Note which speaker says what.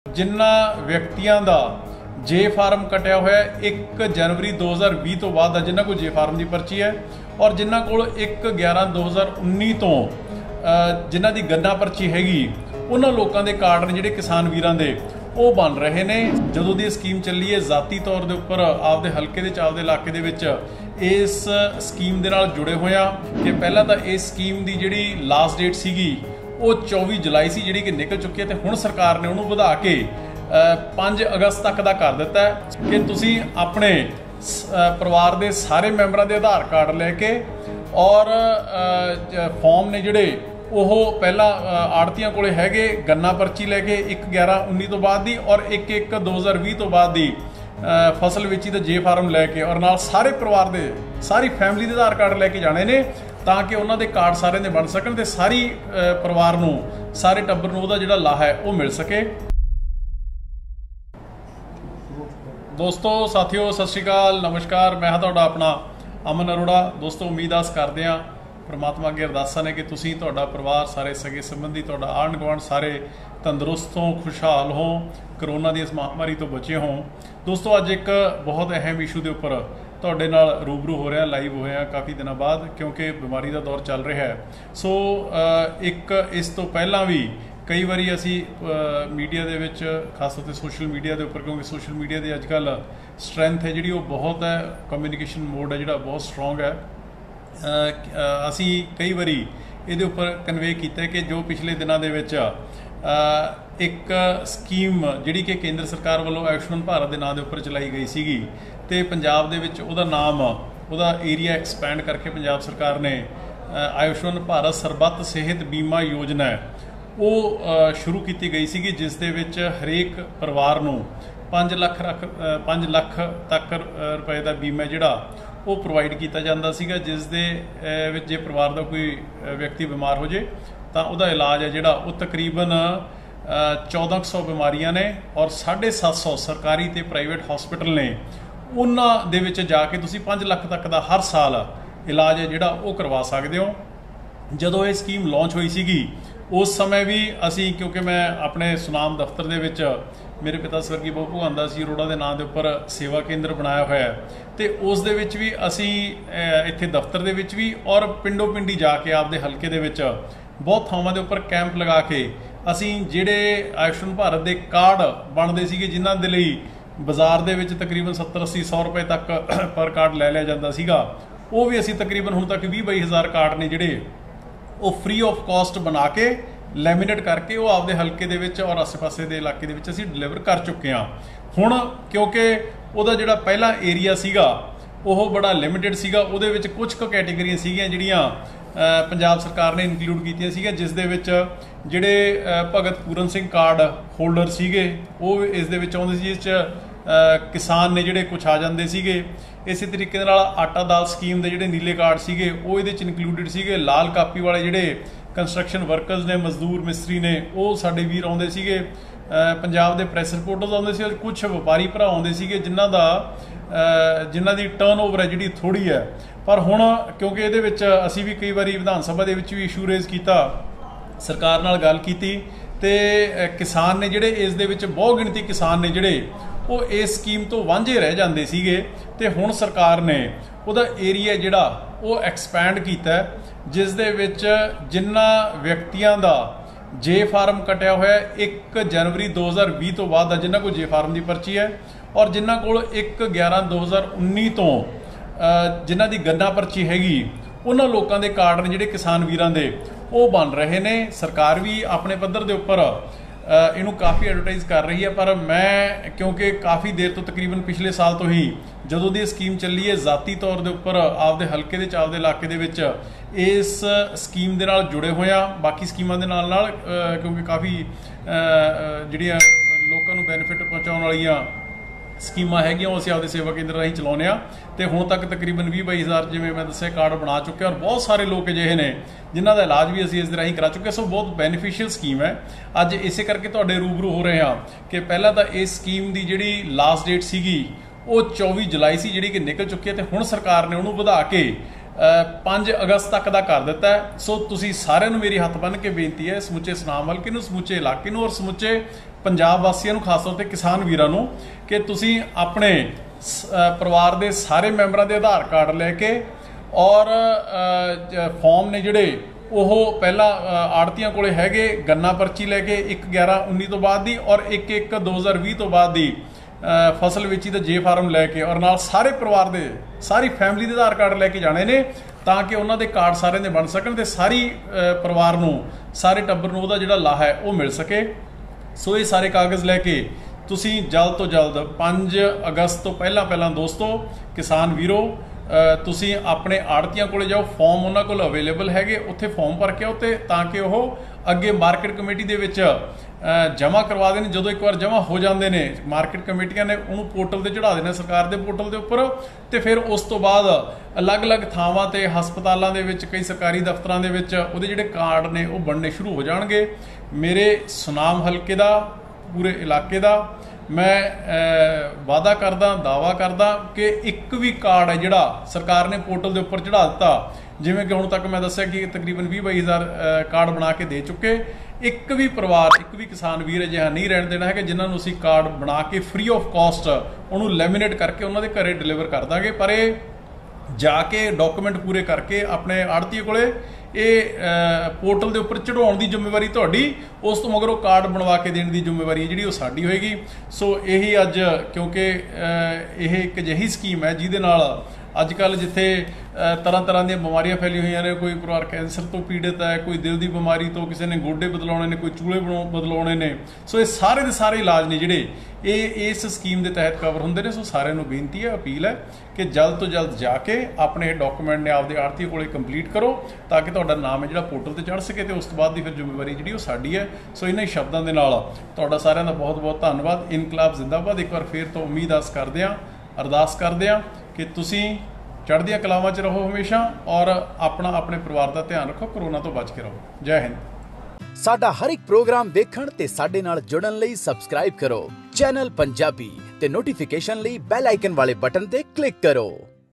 Speaker 1: जिन्हां व्यक्तियों का जे फार्म कटिया होया 1 जनवरी 2020 तो बाद जिन्हां को जे फार्म की पर्ची है और जिन्हां को 1/11/2019 तो जिन्हां की गन्ना पर्ची हैगी उन्हां लोगों के कार्ड ने जिहड़े किसान वीरां दे वो बन रहे ने। जदों दी स्कीम चली है ज़ाती तौर के उपर आपदे हल्के दे आपदे इलाके दे विच इस स्कीम दे नाल जुड़े होया कि पहला तो इस स्कीम की जिहड़ी लास्ट डेट सीगी वो 24 जुलाई सी जिहड़ी कि निकल चुकी है तो हुण सरकार ने उहनूं वधा के 5 अगस्त तक का कर दिता है कि तुसीं अपने परिवार के सारे मैंबरां दे आधार कार्ड लैके और फॉर्म ने जिहड़े ਉਹ ਪਹਿਲਾਂ ਆੜਤੀਆਂ ਕੋਲੇ ਹੈਗੇ ਗੰਨਾ ਪਰਚੀ ਲੈ ਕੇ 1/11/19 ਤੋਂ ਬਾਅਦ ਦੀ ਔਰ 1/1/2020 ਤੋਂ ਬਾਅਦ ਦੀ ਫਸਲ ਵੇਚੀ ਤੇ ਜੇ ਫਾਰਮ ਲੈ ਕੇ ਔਰ ਨਾਲ ਸਾਰੇ ਪਰਿਵਾਰ ਦੇ ਸਾਰੀ ਫੈਮਿਲੀ ਦੇ ਆਧਾਰ ਕਾਰਡ ਲੈ ਕੇ ਜਾਣੇ ਨੇ ਤਾਂ ਕਿ ਉਹਨਾਂ ਦੇ ਕਾਰਡ ਸਾਰਿਆਂ ਦੇ ਬਣ ਸਕਣ ਤੇ ਸਾਰੀ ਪਰਿਵਾਰ ਨੂੰ ਸਾਰੇ ਟੱਬਰ ਨੂੰ ਉਹਦਾ ਜਿਹੜਾ ਲਾਹਾ ਹੈ ਉਹ ਮਿਲ ਸਕੇ। ਦੋਸਤੋ ਸਾਥੀਓ ਸਤਿ ਸ਼੍ਰੀ ਅਕਾਲ ਨਮਸਕਾਰ ਮੈਂ ਹਾਂ ਤੁਹਾਡਾ ਆਪਣਾ ਅਮਨ ਅਰੋੜਾ। ਦੋਸਤੋ ਉਮੀਦ ਆਸ ਕਰਦੇ ਹਾਂ परमात्मा अगे अरदासा ने कि तुसीं तुहाडा परिवार सारे सगे संबंधी तुहाडा आंढ गुआंढ सारे तंदुरुस्त हो खुशहाल हो करोना की इस महामारी तो बचे हों। दोस्तों अज एक बहुत अहम इशू के उपर तुहाडे नाल रूबरू हो रहा लाइव होया काफ़ी दिनों बाद क्योंकि बीमारी का दौर चल रहा है। सो एक इस तो पहला भी कई बारी असी मीडिया दे विच खास तौर पर सोशल मीडिया के उपर क्योंकि सोशल मीडिया की अजकल स्ट्रेंथ है जी बहुत है कम्यूनीकेशन मोड है जोड़ा बहुत स्ट्रोंग है। असी कई बारी ये उपर कन्वे किया कि जो पिछले दिनों के एक स्कीम जिहड़ी कि केंद्र सरकार वालों आयुष्मान भारत के नाम के उपर चलाई गई सी तो पंजाब दे विच उहदा नाम उहदा एरिया एक्सपैंड करके पंजाब सरकार ने आयुष्मान भारत सरबत सेहत बीमा योजना वो शुरू की गई सी जिस दे विच हरेक परिवार नूं 5 ਲੱਖ तक रुपए का बीमा जिहड़ा वो प्रोवाइड किया जाता सीगा जिस दे विच जे परिवार का कोई व्यक्ति बीमार हो जाए तो उसका इलाज है जिहड़ा वो तकरीबन 1400 बीमारियां ने और 750 सरकारी ते प्राइवेट हॉस्पिटल ने उन्हां दे विच जाके तुसीं 5 ਲੱਖ तक का हर साल इलाज है जिहड़ा वो करवा सकते हो। जदों ये स्कीम लॉन्च हुई सीगी उस समय भी असी क्योंकि मैं अपने सुनाम दफ्तर दे विच मेरे पिता स्वर्गीय बहु भगवंदा सिंह अरोड़ा के नाम के उपर सेवा केंद्र बनाया होया तो उस दे विच भी असी इत्थे दफ्तर दे विच भी और पिंडों पिंडी जाके आपदे हल्के दे विच बहुत थावां दे उपर कैंप लगा के असी जिहड़े आयुष्मान भारत के कार्ड बनते सीगे जिन्हां दे लई बाजार दे विच तकरीबन 70-80-100 रुपए तक पर कार्ड लै लिया जाता सीगा वो भी असी तकरीबन हुण तक 20-22 हज़ार कार्ड ने जिहड़े वो फ्री ऑफ कॉस्ट बना के लैमीनेट करके वो आपदे हल्के दे विच और आसे पासे दे इलाके दे विच असीं डिलीवर कर चुके हाँ। हुण क्योंकि उहदा जिहड़ा पहला एरिया सीगा वो बड़ा लिमिटेड सीगा उहदे विच कुछ क कैटेगरियां सीगियां जिहड़ियां पंजाब सरकार ने इनकलूड कीतियां सीगियां जिस दे विच जिहड़े भगत पूरन सिंह कार्ड होल्डर सीगे वो इस दे विच आउंदे सी जिस च किसान ने जिहड़े कुछ आ जांदे सीगे। इस तरीके नाल आटा दाल स्कीम के जिहड़े नीले कार्ड सीगे वो इहदे च इनकलूडिड सीगे। लाल कापी वाले जिहड़े कंस्ट्रक्शन वर्कर्स ने मजदूर मिस्त्री ने वो साडे वीर आउंदे सीगे। पंजाब के प्रैस रिपोर्टर्स आउंदे सी कुछ व्यापारी भरा आउंदे सीगे जिन्हां दी टर्न ओवर है जिहड़ी थोड़ी है पर हुण क्योंकि इहदे विच असीं भी कई बारी विधान सभा दे विच भी इशू रेज कीता सरकार नाल गल कीती ते किसान ने जिहड़े इस दे विच बहुत गिणती किसान ने जिहड़े वो इस स्कीम तो वांझे रह जांदे सीगे ते हुण सरकार ने उहदा एरिया जिहड़ा वो एक्सपैंड कीता जिस दे विच जिन्हां व्यक्तियों का जे फार्म कटिया होया 1 जनवरी 2020 तो बाद जिन्हां को जे फार्म की पर्ची है और जिन्हां कोल 1/11/2019 तो जिन्हां की गन्ना पर्ची हैगी उन्हां लोगों के कार्ड ने जिहड़े किसान वीरां दे वो बन रहे ने। सरकार भी अपने पद्धर के उपर इनू काफ़ी एडवरटाइज कर रही है पर मैं क्योंकि काफ़ी देर तो तकरीबन पिछले साल तो ही जदों दी स्कीम चली है ज़ाती तौर के उपर आपदे हल्के दे आपदे इलाके दे विच इस स्कीम दे नाल जुड़े होया बाकी स्कीमां दे नाल क्योंकि काफ़ी जिहड़ियां लोकां नूं बेनिफिट पहुँचाउण वालियां स्कीमां हैगियां असीं आपदे सेवा केंद्र राहीं चलाउने आ ते हुण तक तकरीबन 20-22 हज़ार जिवें मैं दस्सिया कार्ड बना चुके और बहुत सारे लोग अजिहे ने जिन्हां दा इलाज भी असीं इस राहीं करा चुके। सो बहुत बेनीफिशियल स्कीम है। अज इसे करके तुहाडे रूबरू हो रहे हैं कि पहला तो इस स्कीम की जिहड़ी लास्ट डेट सीगी वो 24 जुलाई सी जिहड़ी कि निकल चुकी है तो हुण सरकार ने उहनूं वधा के 5 अगस्त तक का कर दिता है। सो तुसीं सारिआं नूं मेरी हत्थ बन के बेनती है समुचे सुनाम हल्के नूं समूचे इलाके नूं और समुचे ਪੰਜਾਬ ਵਾਸੀਆਂ ਨੂੰ, ਖਾਸ ਤੌਰ ਤੇ ਕਿਸਾਨ ਵੀਰਾਂ ਨੂੰ, ਕਿ ਤੁਸੀਂ ਆਪਣੇ ਪਰਿਵਾਰ ਦੇ ਸਾਰੇ ਮੈਂਬਰਾਂ ਦੇ ਆਧਾਰ ਕਾਰਡ ਲੈ ਕੇ ਔਰ ਫਾਰਮ ਨੇ ਜਿਹੜੇ ਉਹ ਪਹਿਲਾਂ ਆੜਤੀਆਂ ਕੋਲੇ ਹੈਗੇ, ਗੰਨਾ ਪਰਚੀ ਲੈ ਕੇ 1/11/19 ਤੋਂ ਬਾਅਦ ਦੀ ਔਰ 1/1/2020 ਤੋਂ ਬਾਅਦ ਦੀ ਫਸਲ ਵੇਚੀ ਦਾ ਜੇ ਫਾਰਮ ਲੈ ਕੇ ਔਰ ਨਾਲ ਸਾਰੇ ਪਰਿਵਾਰ ਦੇ, ਸਾਰੀ ਫੈਮਿਲੀ ਦੇ ਆਧਾਰ ਕਾਰਡ ਲੈ ਕੇ ਜਾਣੇ ਨੇ, ਤਾਂ ਕਿ ਉਹਨਾਂ ਦੇ ਕਾਰਡ ਸਾਰਿਆਂ ਦੇ ਬਣ ਸਕਣ ਤੇ ਸਾਰੀ ਪਰਿਵਾਰ ਨੂੰ, ਸਾਰੇ ਟੱਬਰ ਨੂੰ ਉਹਦਾ ਜਿਹੜਾ ਲਾਹਾ ਹੈ ਉਹ ਮਿਲ ਸਕੇ। ਸੋ ਇਹ ਸਾਰੇ ਕਾਗਜ਼ ਲੈ ਕੇ ਤੁਸੀਂ ਜਲਦ ਤੋਂ ਜਲਦ 5 ਅਗਸਤ ਤੋਂ ਪਹਿਲਾਂ ਦੋਸਤੋ ਕਿਸਾਨ ਵੀਰੋ, ਤੁਸੀਂ ਆਪਣੇ ਆੜਤੀਆਂ ਕੋਲੇ ਜਾਓ, ਫਾਰਮ ਉਹਨਾਂ ਕੋਲ ਅਵੇਲੇਬਲ ਹੈਗੇ, ਉੱਥੇ ਫਾਰਮ ਭਰ ਕੇ ਆਓ ਤੇ ਤਾਂ ਕਿ ਉਹ ਅੱਗੇ ਮਾਰਕੀਟ ਕਮੇਟੀ ਦੇ ਵਿੱਚ ਜਮ੍ਹਾਂ ਕਰਵਾ ਦੇਣ। ਜਦੋਂ ਇੱਕ ਵਾਰ ਜਮ੍ਹਾਂ ਹੋ ਜਾਂਦੇ ਨੇ, ਮਾਰਕੀਟ ਕਮੇਟੀਆਂ ਨੇ ਉਹਨੂੰ ਪੋਰਟਲ ਤੇ ਚੜ੍ਹਾ ਦੇਣਾ, ਸਰਕਾਰ ਦੇ ਪੋਰਟਲ ਦੇ ਉੱਪਰ, ਤੇ ਫਿਰ ਉਸ ਤੋਂ ਬਾਅਦ ਅਲੱਗ-ਅਲੱਗ ਥਾਵਾਂ ਤੇ, ਹਸਪਤਾਲਾਂ ਦੇ ਵਿੱਚ, ਕਈ ਸਰਕਾਰੀ ਦਫ਼ਤਰਾਂ ਦੇ ਵਿੱਚ ਉਹਦੇ ਜਿਹੜੇ ਕਾਰਡ ਨੇ ਉਹ ਬਣਨੇ ਸ਼ੁਰੂ ਹੋ ਜਾਣਗੇ। ਮੇਰੇ ਸੁਨਾਮ ਹਲਕੇ ਦਾ, ਪੂਰੇ ਇਲਾਕੇ ਦਾ ਮੈਂ ਵਾਅਦਾ ਕਰਦਾ, ਦਾਵਾ ਕਰਦਾ ਕਿ ਇੱਕ ਵੀ ਕਾਰਡ ਹੈ ਜਿਹੜਾ ਸਰਕਾਰ ਨੇ ਪੋਰਟਲ ਦੇ ਉੱਪਰ ਚੜ੍ਹਾ ਦਿੱਤਾ, ਜਿਵੇਂ ਕਿ ਹੁਣ ਤੱਕ ਮੈਂ ਦੱਸਿਆ ਕਿ ਤਕਰੀਬਨ 20-22 ਹਜ਼ਾਰ ਕਾਰਡ ਬਣਾ ਕੇ ਦੇ ਚੁੱਕੇ, ਇੱਕ ਵੀ ਪਰਿਵਾਰ, ਇੱਕ ਵੀ ਕਿਸਾਨ ਵੀਰ ਅਜਿਹਾ ਨਹੀਂ ਰਹਿਣ ਦੇਣਾ ਹੈ ਕਿ ਜਿਨ੍ਹਾਂ ਨੂੰ ਅਸੀਂ ਕਾਰਡ ਬਣਾ ਕੇ ਫ੍ਰੀ ਆਫ ਕਾਸਟ ਉਹਨੂੰ ਲੈਮੀਨੇਟ ਕਰਕੇ ਉਹਨਾਂ ਦੇ ਘਰੇ ਡਿਲੀਵਰ ਕਰ ਦਾਂਗੇ। ਪਰ ਇਹ ਜਾ ਕੇ ਡਾਕੂਮੈਂਟ ਪੂਰੇ ਕਰਕੇ ਆਪਣੇ ਆੜਤੀਏ ਕੋਲੇ ਇਹ ਪੋਰਟਲ ਦੇ ਉੱਪਰ ਚੜਾਉਣ ਦੀ ਜ਼ਿੰਮੇਵਾਰੀ ਤੁਹਾਡੀ, ਉਸ ਤੋਂ ਮਗਰੋਂ ਕਾਰਡ ਬਣਵਾ ਕੇ ਦੇਣ ਦੀ ਜ਼ਿੰਮੇਵਾਰੀ ਜਿਹੜੀ ਉਹ ਸਾਡੀ ਹੋਏਗੀ। ਸੋ ਇਹੀ ਅੱਜ, ਕਿਉਂਕਿ ਇਹ ਇੱਕ ਅਜਿਹੀ ਸਕੀਮ ਹੈ ਜਿਹਦੇ ਨਾਲ ਅੱਜ ਕੱਲ੍ਹ ਜਿੱਥੇ ਤਰ੍ਹਾਂ ਦੀਆਂ ਬਿਮਾਰੀਆਂ ਫੈਲੀ ਹੋਈਆਂ ਨੇ, ਕੋਈ ਪਰਿਵਾਰ ਕੈਂਸਰ ਤੋਂ ਪੀੜਿਤ ਹੈ, ਕੋਈ ਦਿਲ ਦੀ ਬਿਮਾਰੀ ਤੋਂ, ਕਿਸੇ ਨੇ ਗੋਡੇ ਬਦਲਾਉਣੇ ਨੇ, ਕੋਈ ਚੂਲੇ ਬਦਲਾਉਣੇ ਨੇ, ਸੋ ਇਹ ਸਾਰੇ ਦੇ ਸਾਰੇ ਇਲਾਜ ਨੇ ਜਿਹੜੇ ਇਹ ਇਸ ਸਕੀਮ ਦੇ ਤਹਿਤ ਕਵਰ ਹੁੰਦੇ ਨੇ। ਸੋ ਸਾਰਿਆਂ ਨੂੰ ਬੇਨਤੀ ਹੈ, ਅਪੀਲ ਹੈ ਕਿ ਜਲਦ ਤੋਂ ਜਲਦ ਜਾ ਕੇ ਆਪਣੇ ਡਾਕੂਮੈਂਟ ਨੇ ਆਪਦੇ ਆੜਤੀ ਕੋਲੇ ਕੰਪਲੀਟ ਕਰੋ, ਤਾਂ ਕਿ ਤੁਹਾਡਾ ਨਾਮ ਹੈ ਜਿਹੜਾ ਪੋਰਟਲ ਤੇ ਚੜ੍ਹ ਸਕੇ, ਤੇ ਉਸ ਤੋਂ ਬਾਅਦ ਦੀ ਫਿਰ ਜ਼ਿੰਮੇਵਾਰੀ ਜਿਹੜੀ ਉਹ ਸਾਡੀ ਹੈ। ਸੋ ਇਹਨਾਂ ਹੀ ਸ਼ਬਦਾਂ ਦੇ ਨਾਲ ਤੁਹਾਡਾ ਸਾਰਿਆਂ ਦਾ ਬਹੁਤ-ਬਹੁਤ ਧੰਨਵਾਦ। ਇਨਕਲਾਬ ਜ਼ਿੰਦਾਬਾਦ। ਇੱਕ ਵਾਰ ਫਿਰ ਤੋਂ ਉਮੀਦ ਕਰਦੇ ਹਾਂ, ਅਰਦਾਸ ਕਰਦੇ ਹਾਂ ਕਿ ਤੁਸੀਂ ਚੜ੍ਹਦੀਆਂ ਕਲਾਵਾਂ 'ਚ ਰਹੋ ਹਮੇਸ਼ਾ, ਔਰ ਆਪਣੇ ਪਰਿਵਾਰ ਦਾ ਧਿਆਨ ਰੱਖੋ, ਕਰੋਨਾ ਤੋਂ ਬਚ ਕੇ ਰਹੋ। ਜੈ ਹਿੰਦ।
Speaker 2: ਸਾਡਾ ਹਰ ਇੱਕ ਪ੍ਰੋਗਰਾਮ ਦੇਖਣ ਤੇ ਸਾਡੇ ਨਾਲ ਜੁੜਨ ਲਈ ਸਬਸਕ੍ਰਾਈਬ ਕਰੋ ਚੈਨਲ ਪੰਜਾਬੀ ਤੇ ਨੋਟੀਫਿਕੇਸ਼ਨ ਲਈ ਬੈਲ ਆਈਕਨ ਵਾਲੇ ਬਟਨ ਤੇ ਕਲਿੱਕ ਕਰੋ।